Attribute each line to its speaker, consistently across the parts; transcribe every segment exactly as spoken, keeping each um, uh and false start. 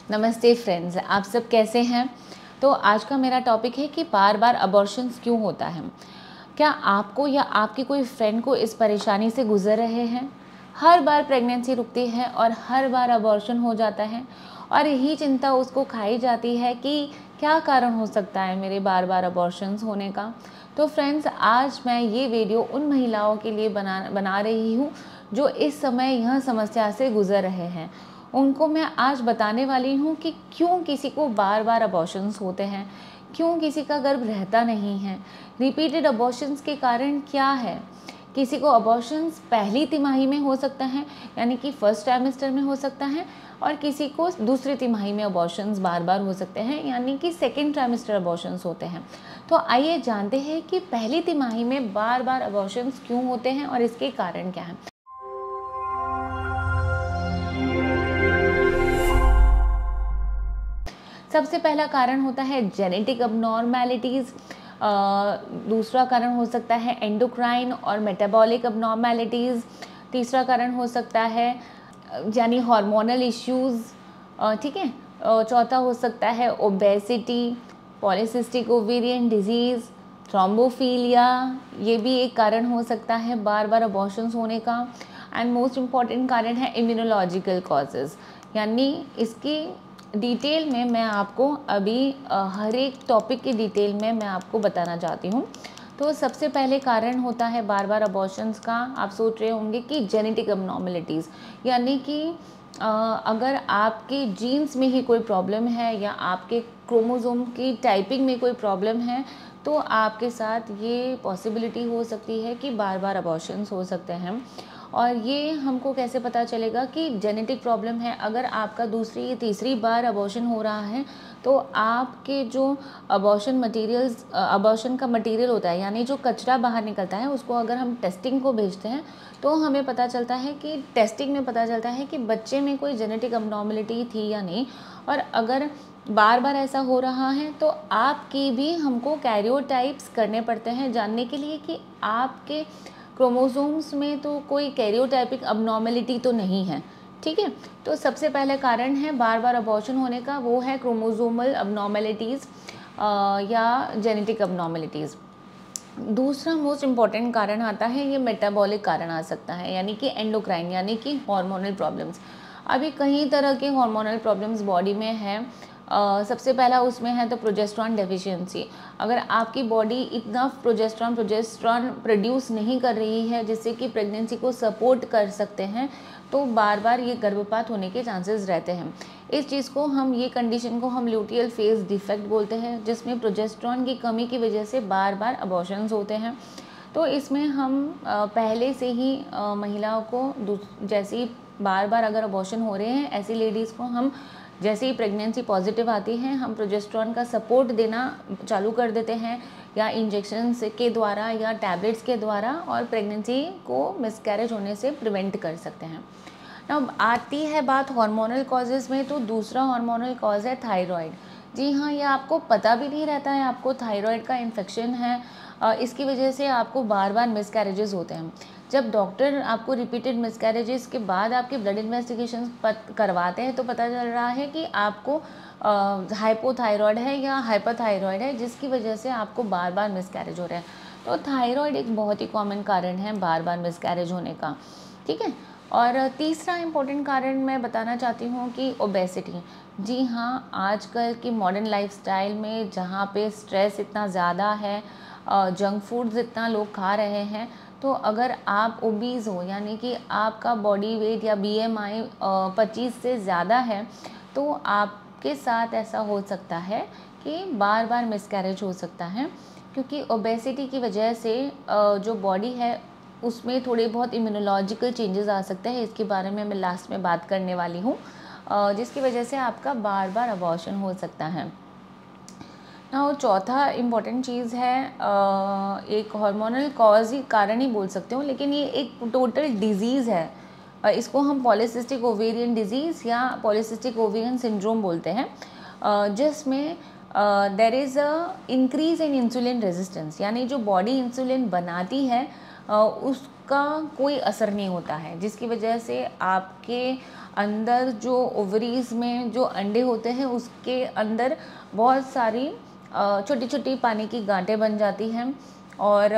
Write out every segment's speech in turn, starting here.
Speaker 1: नमस्ते फ्रेंड्स, आप सब कैसे हैं। तो आज का मेरा टॉपिक है कि बार बार अबॉर्शंस क्यों होता है। क्या आपको या आपकी कोई फ्रेंड को इस परेशानी से गुजर रहे हैं। हर बार प्रेगनेंसी रुकती है और हर बार अबॉर्शन हो जाता है और यही चिंता उसको खाई जाती है कि क्या कारण हो सकता है मेरे बार बार अबॉर्शंस होने का। तो फ्रेंड्स, आज मैं ये वीडियो उन महिलाओं के लिए बना बना रही हूँ जो इस समय यह समस्या से गुजर रहे हैं। उनको मैं आज बताने वाली हूँ कि क्यों किसी को बार बार अबॉर्शंस होते हैं, क्यों किसी का गर्भ रहता नहीं है, रिपीटेड अबॉर्शंस के कारण क्या है। किसी को अबॉर्शंस पहली तिमाही में हो सकता है, यानी कि फर्स्ट ट्राइमेस्टर में हो सकता है, और किसी को दूसरी तिमाही में अबॉर्शंस बार बार हो सकते हैं, यानी कि सेकेंड ट्राइमेस्टर अबॉर्शंस होते हैं। तो आइए जानते हैं कि पहली तिमाही में बार बार अबॉर्शंस क्यों होते हैं और इसके कारण क्या हैं। सबसे पहला कारण होता है जेनेटिक अबनॉर्मैलिटीज़। दूसरा कारण हो सकता है एंडोक्राइन और मेटाबॉलिक अबनॉर्मैलिटीज़। तीसरा कारण हो सकता है यानी हार्मोनल इश्यूज़, ठीक है। चौथा हो सकता है obesity, polycystic ovarian disease, thrombophilia, ये भी एक कारण हो सकता है बार बार अबॉर्शंस होने का। एंड मोस्ट इम्पॉर्टेंट कारण है इम्यूनोलॉजिकल कॉजेज़, यानी इसकी डिटेल में मैं आपको अभी हर एक टॉपिक की डिटेल में मैं आपको बताना चाहती हूँ। तो सबसे पहले कारण होता है बार बार अबॉर्शंस का, आप सोच रहे होंगे कि जेनेटिक अबनॉर्मलिटीज़, यानी कि अगर आपके जीन्स में ही कोई प्रॉब्लम है या आपके क्रोमोसोम की टाइपिंग में कोई प्रॉब्लम है तो आपके साथ ये पॉसिबिलिटी हो सकती है कि बार बार अबॉर्शंस हो सकते हैं। और ये हमको कैसे पता चलेगा कि जेनेटिक प्रॉब्लम है। अगर आपका दूसरी या तीसरी बार अबॉर्शन हो रहा है तो आपके जो अबॉर्शन मटेरियल्स अबॉर्शन का मटेरियल होता है, यानी जो कचरा बाहर निकलता है, उसको अगर हम टेस्टिंग को भेजते हैं तो हमें पता चलता है कि टेस्टिंग में पता चलता है कि बच्चे में कोई जेनेटिक अबनॉर्मलिटी थी या नहीं। और अगर बार बार ऐसा हो रहा है तो आपकी भी हमको कैरियोटाइप्स करने पड़ते हैं जानने के लिए कि आपके क्रोमोसोम्स में तो कोई कैरियोटाइपिक अबनॉर्मलिटी तो नहीं है, ठीक है। तो सबसे पहले कारण है बार बार अबॉर्शन होने का, वो है क्रोमोसोमल अबनॉर्मलिटीज़ या जेनेटिक अबनॉर्मलिटीज़। दूसरा मोस्ट इम्पॉर्टेंट कारण आता है, ये मेटाबॉलिक कारण आ सकता है, यानी कि एंडोक्राइन, यानी कि हार्मोनल प्रॉब्लम्स। अभी कई तरह के हार्मोनल प्रॉब्लम्स बॉडी में हैं। Uh, सबसे पहला उसमें है तो प्रोजेस्टेरॉन डेफिशिएंसी। अगर आपकी बॉडी इतना प्रोजेस्टेरॉन प्रोजेस्टेरॉन प्रोड्यूस नहीं कर रही है जिससे कि प्रेगनेंसी को सपोर्ट कर सकते हैं तो बार बार ये गर्भपात होने के चांसेस रहते हैं। इस चीज़ को हम ये कंडीशन को हम ल्यूटियल फेज डिफेक्ट बोलते हैं, जिसमें प्रोजेस्टेरॉन की कमी की वजह से बार बार अबॉर्शंस होते हैं। तो इसमें हम पहले से ही महिलाओं को जैसे ही बार बार अगर अबॉर्शन हो रहे हैं, ऐसी लेडीज़ को हम जैसे ही प्रेगनेंसी पॉजिटिव आती है हम प्रोजेस्टेरॉन का सपोर्ट देना चालू कर देते हैं, या इंजेक्शंस के द्वारा या टैबलेट्स के द्वारा, और प्रेगनेंसी को मिसकैरेज होने से प्रिवेंट कर सकते हैं। अब आती है बात हार्मोनल कॉजेज़ में, तो दूसरा हार्मोनल कॉज है थायराइड। जी हाँ, ये आपको पता भी नहीं रहता है आपको थायराइड का इन्फेक्शन है, इसकी वजह से आपको बार बार मिसकैरेजेस होते हैं। जब डॉक्टर आपको रिपीटेड मिसकैरेजेस के बाद आपके ब्लड इन्वेस्टिगेशन करवाते हैं तो पता चल रहा है कि आपको हाइपोथायरॉयड है या हाइपरथायरॉयड है, जिसकी वजह से आपको बार बार मिसकैरेज हो रहा है। तो थायराइड एक बहुत ही कॉमन कारण है बार बार मिसकैरेज होने का, ठीक है। और तीसरा इम्पोर्टेंट कारण मैं बताना चाहती हूँ कि ओबेसिटी। जी हाँ, आजकल की मॉडर्न लाइफस्टाइल में जहाँ पे स्ट्रेस इतना ज़्यादा है, जंक फूड्स इतना लोग खा रहे हैं, तो अगर आप ओबीज हो, यानी कि आपका बॉडी वेट या बीएमआई पच्चीस से ज़्यादा है, तो आपके साथ ऐसा हो सकता है कि बार बार मिसकैरेज हो सकता है, क्योंकि ओबेसिटी की वजह से जो बॉडी है उसमें थोड़े बहुत इम्यूनोलॉजिकल चेंजेस आ सकते हैं। इसके बारे में मैं लास्ट में बात करने वाली हूँ, जिसकी वजह से आपका बार बार अबॉर्शन हो सकता है ना। चौथा इम्पॉर्टेंट चीज़ है, एक हार्मोनल कॉज ही कारण ही बोल सकते हो, लेकिन ये एक टोटल डिजीज़ है। इसको हम पॉलीसिस्टिक ओवेरियन डिजीज़ या पॉलीसिस्टिक ओवेरियन सिंड्रोम बोलते हैं, जिसमें there is a increase in insulin resistance, यानी जो बॉडी इंसुलिन बनाती है uh, उस आपका कोई असर नहीं होता है, जिसकी वजह से आपके अंदर जो ओवरीज में जो अंडे होते हैं उसके अंदर बहुत सारी छोटी छोटी पानी की गांठें बन जाती हैं और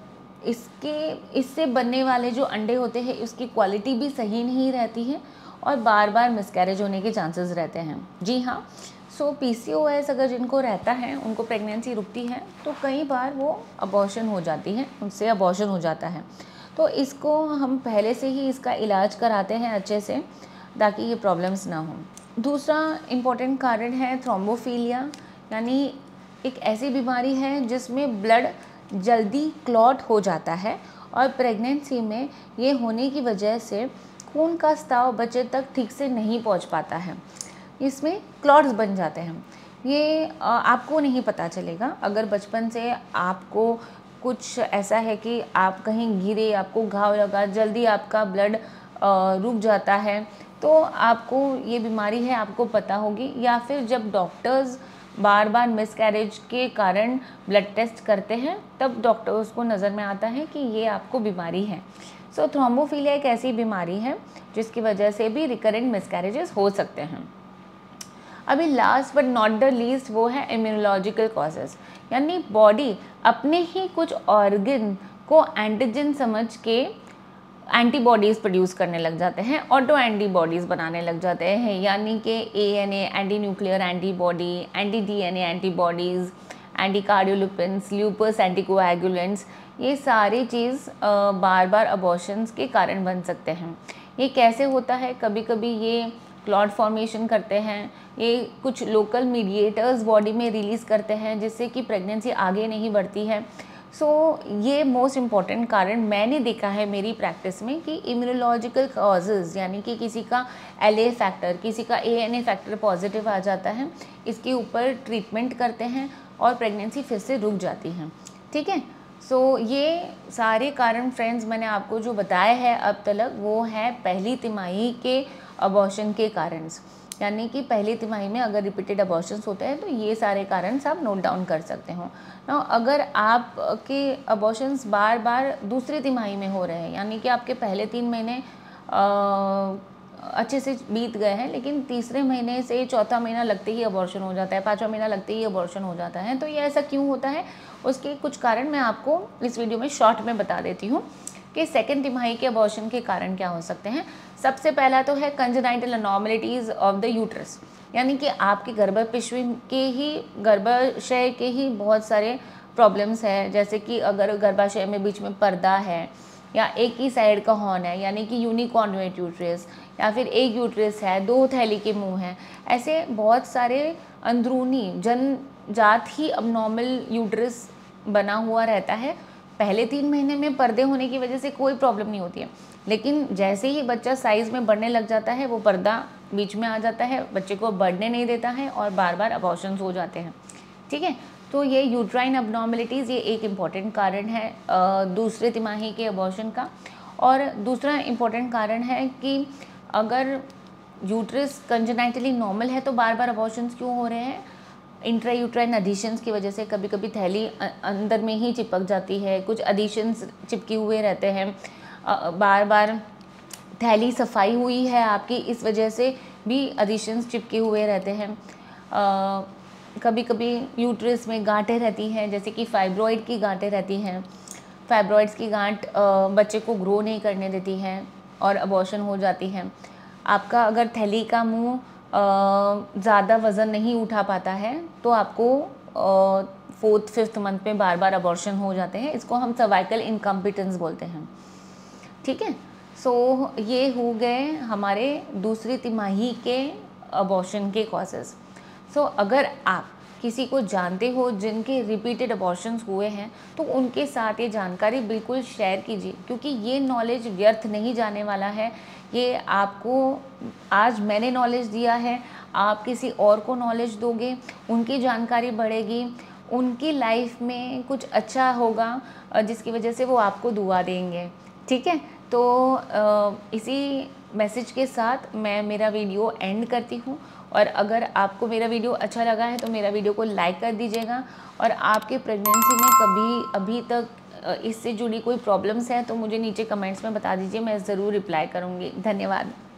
Speaker 1: इसके इससे बनने वाले जो अंडे होते हैं उसकी क्वालिटी भी सही नहीं रहती है और बार बार मिसकैरेज होने के चांसेस रहते हैं। जी हाँ, सो पीसीओएस अगर जिनको रहता है उनको प्रेगनेंसी रुकती है तो कई बार वो अबॉर्शन हो जाती है, उनसे अबॉर्शन हो जाता है। तो इसको हम पहले से ही इसका इलाज कराते हैं अच्छे से ताकि ये प्रॉब्लम्स ना हो। दूसरा इम्पॉर्टेंट कारण है थ्रोम्बोफिलिया, यानी एक ऐसी बीमारी है जिसमें ब्लड जल्दी क्लॉट हो जाता है और प्रेगनेंसी में ये होने की वजह से खून का स्राव बच्चे तक ठीक से नहीं पहुंच पाता है, इसमें क्लॉट्स बन जाते हैं। ये आपको नहीं पता चलेगा अगर बचपन से आपको कुछ ऐसा है कि आप कहीं गिरे, आपको घाव लगा, जल्दी आपका ब्लड रुक जाता है तो आपको ये बीमारी है आपको पता होगी, या फिर जब डॉक्टर्स बार बार मिसकैरेज के कारण ब्लड टेस्ट करते हैं तब डॉक्टर्स को नज़र में आता है कि ये आपको बीमारी है। सो थ्रोम्बोफिलिया एक ऐसी बीमारी है जिसकी वजह से भी रिकरेंट मिसकैरेजेस हो सकते हैं। अभी last but not the least वो है इम्यूनोलॉजिकल कॉजेज़, यानी बॉडी अपने ही कुछ ऑर्गन को एंटीजन समझ के एंटीबॉडीज़ प्रोड्यूस करने लग जाते हैं, ऑटो एंटीबॉडीज़ बनाने लग जाते हैं, यानी कि ANA anti nuclear antibody, anti DNA antibodies, anti cardiolipins, lupus anticoagulants, ये सारी चीज़ बार बार अबॉर्शंस के कारण बन सकते हैं। ये कैसे होता है? कभी कभी ये क्लॉट फॉर्मेशन करते हैं, ये कुछ लोकल मीडिएटर्स बॉडी में रिलीज़ करते हैं जिससे कि प्रेगनेंसी आगे नहीं बढ़ती है। सो so, ये मोस्ट इम्पॉर्टेंट कारण मैंने देखा है मेरी प्रैक्टिस में कि इम्यूनोलॉजिकल कॉजेज़, यानी कि किसी का एल ए फैक्टर, किसी का A N A factor positive आ जाता है, इसके ऊपर ट्रीटमेंट करते हैं और प्रेगनेंसी फिर से रुक जाती है। ठीक है, सो so, ये सारे कारण फ्रेंड्स मैंने आपको जो बताए हैं अब तक वो है पहली तिमाही के अबॉर्शन के कारण, यानी कि पहली तिमाही में अगर रिपीटेड अबॉर्शंस होते हैं तो ये सारे कारण आप नोट डाउन कर सकते हो ना। अगर आपके अबॉर्शंस बार बार दूसरी तिमाही में हो रहे हैं, यानी कि आपके पहले तीन महीने अच्छे से बीत गए हैं लेकिन तीसरे महीने से चौथा महीना लगते ही अबॉर्शन हो जाता है, पाँचवा महीना लगते ही अबॉर्शन हो जाता है, तो ये ऐसा क्यों होता है? उसके कुछ कारण मैं आपको इस वीडियो में शॉर्ट में बता देती हूँ कि सेकेंड तिमाही के अबॉर्शन के कारण क्या हो सकते हैं। सबसे पहला तो है congenital abnormalities of the uterus, यानी कि आपके गर्भापिशवी के ही गर्भाशय के ही बहुत सारे प्रॉब्लम्स हैं, जैसे कि अगर गर्भाशय में बीच में पर्दा है या एक ही साइड का हॉर्न है, यानी कि यूनिकॉन्वेट यूट्रस, या फिर एक यूट्रस है, दो थैली के मुंह हैं, ऐसे बहुत सारे अंदरूनी जनजात ही अबनॉर्मल यूट्रस बना हुआ रहता है। पहले तीन महीने में पर्दे होने की वजह से कोई प्रॉब्लम नहीं होती है, लेकिन जैसे ही बच्चा साइज़ में बढ़ने लग जाता है वो पर्दा बीच में आ जाता है, बच्चे को बढ़ने नहीं देता है और बार बार अबॉर्शंस हो जाते हैं। ठीक है, तो ये यूट्राइन अबनॉर्मलिटीज़ ये एक इम्पॉर्टेंट कारण है दूसरे तिमाही के अबॉर्शन का। और दूसरा इम्पॉर्टेंट कारण है कि अगर यूट्रस कंजेनाइटली नॉर्मल है तो बार बार अबॉर्शंस क्यों हो रहे हैं? इंट्रा यूट्राइन एडिशंस की वजह से कभी कभी थैली अंदर में ही चिपक जाती है, कुछ एडिशंस चिपके हुए रहते हैं, बार बार थैली सफाई हुई है आपकी, इस वजह से भी एडिशंस चिपके हुए रहते हैं। आ, कभी कभी यूट्रस में गांठें रहती हैं, जैसे कि फाइब्रॉइड की गांठें रहती हैं। फाइब्रॉइड्स की गांठ बच्चे को ग्रो नहीं करने देती हैं और अबॉर्शन हो जाती है। आपका अगर थैली का मुंह ज़्यादा वज़न नहीं उठा पाता है तो आपको फोर्थ फिफ्थ मंथ में बार बार अबॉर्शन हो जाते हैं, इसको हम सर्वाइकल इनकम्पिटेंस बोलते हैं। ठीक है, सो so, ये हो गए हमारे दूसरी तिमाही के अबॉर्शन के कॉजेज़। सो so, अगर आप किसी को जानते हो जिनके रिपीटेड अबॉर्शंस हुए हैं तो उनके साथ ये जानकारी बिल्कुल शेयर कीजिए, क्योंकि ये नॉलेज व्यर्थ नहीं जाने वाला है। ये आपको आज मैंने नॉलेज दिया है, आप किसी और को नॉलेज दोगे, उनकी जानकारी बढ़ेगी, उनकी लाइफ में कुछ अच्छा होगा जिसकी वजह से वो आपको दुआ देंगे। ठीक है, तो इसी मैसेज के साथ मैं मेरा वीडियो एंड करती हूँ। और अगर आपको मेरा वीडियो अच्छा लगा है तो मेरा वीडियो को लाइक कर दीजिएगा। और आपके प्रेगनेंसी में कभी अभी तक इससे जुड़ी कोई प्रॉब्लम्स हैं तो मुझे नीचे कमेंट्स में बता दीजिए, मैं ज़रूर रिप्लाई करूँगी। धन्यवाद।